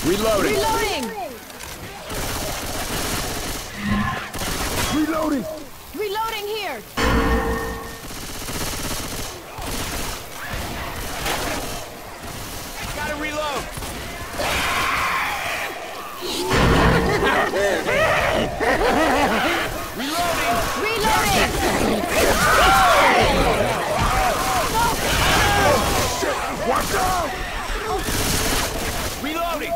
Reloading! Reloading! Reloading! Reloading here! Gotta reload! Reloading! Reloading! Watch out! Reloading!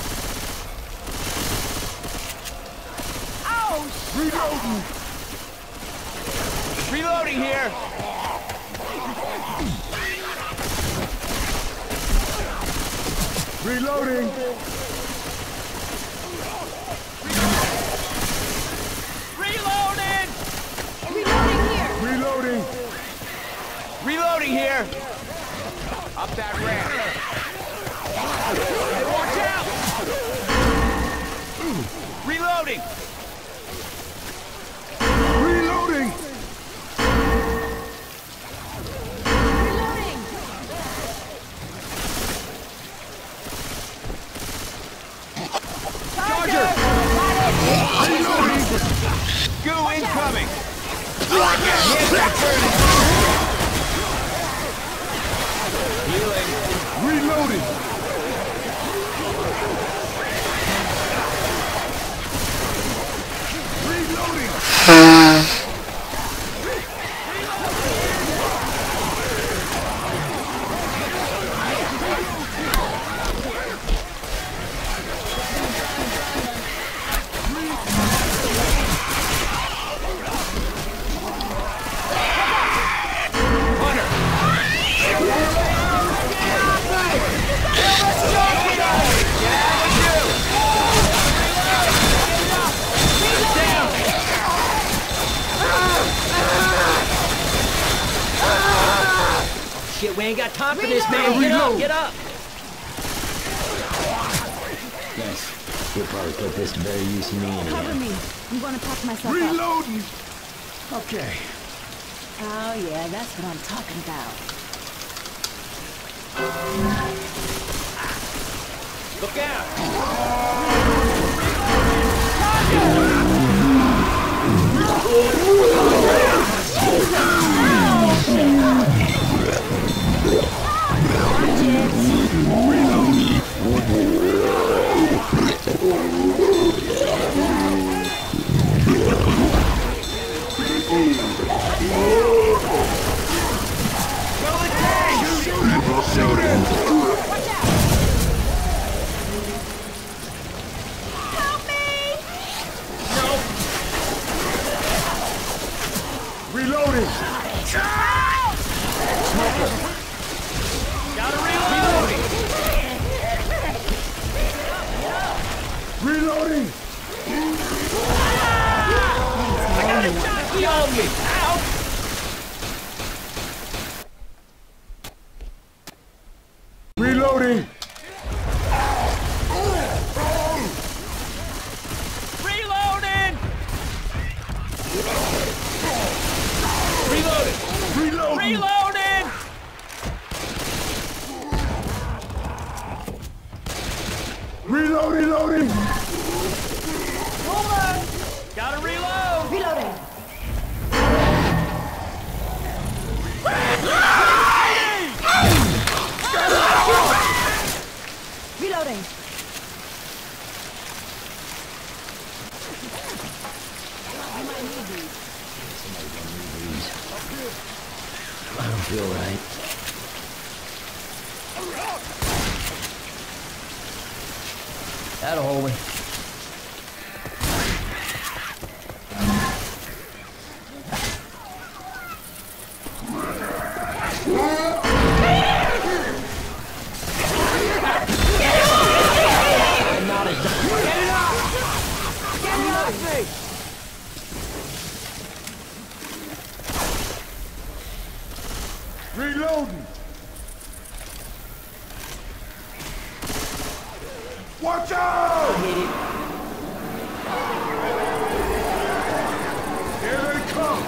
Ouch! Reloading! Reloading here! Reloading! Reloading! Reloading here! Reloading! Reloading here! Up that ramp! Watch out! Reloading! Reloading! Reloading! Charger! Reloading! Goo incoming! Hit that turret! Healing! Reloading! Reloading! Shit, we ain't got time for this, man. Get up, get up. Yes, you'll probably put this to better use than me Cover anyhow. me. I'm gonna patch myself up. Reloading! Okay. Oh yeah, that's what I'm talking about. Look out! Shoot it! Help me! Reloading! Smoker! Gotta reload! Reloading! I got a jockey on me! Ow! Reloading! Reloading! Reloading! Reloading! Reloading! Reloading! Loading! Over! Gotta reload! Reloading! Reloading! I don't feel right. That'll hold me. Reloading! Watch out! Here they come!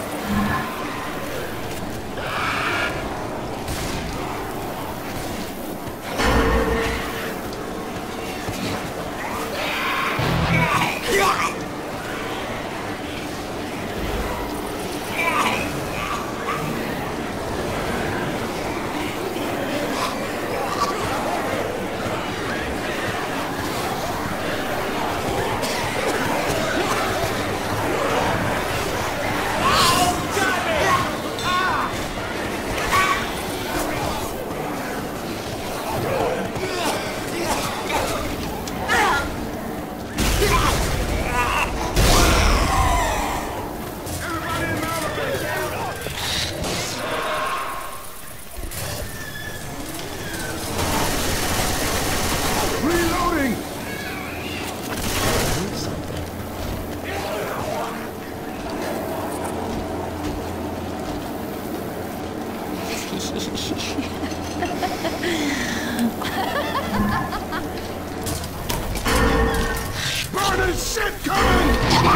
Burning shit coming!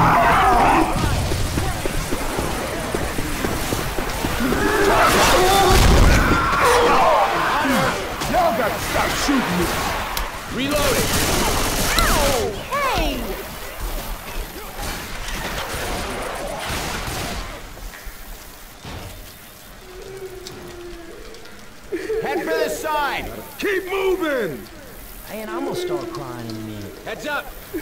Y'all gotta stop shooting me! Reloading! Ow! Hey! Head for the side! Keep moving! Man, I'm gonna start crying in a minute. Heads up! Keep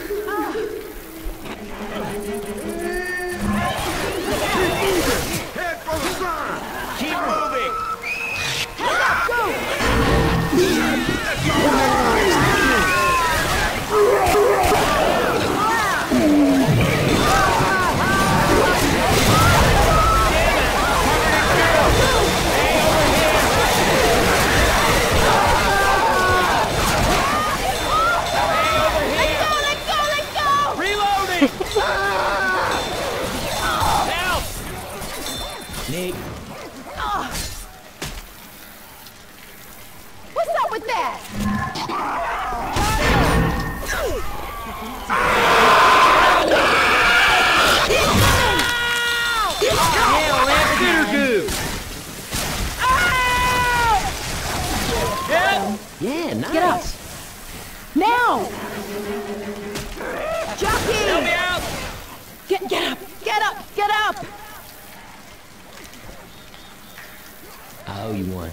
moving! Head for the side! Keep moving! Heads up, go! Reloading! Help! Nick. What's up with that? Yeah, Lampagoo! Yeah, nice. Get up! Now! Jockey! Help me out! Get up! Get up! Get up! I owe you one.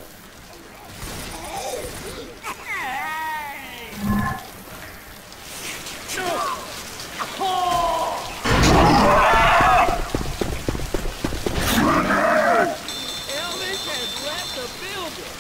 Elvis has left the building.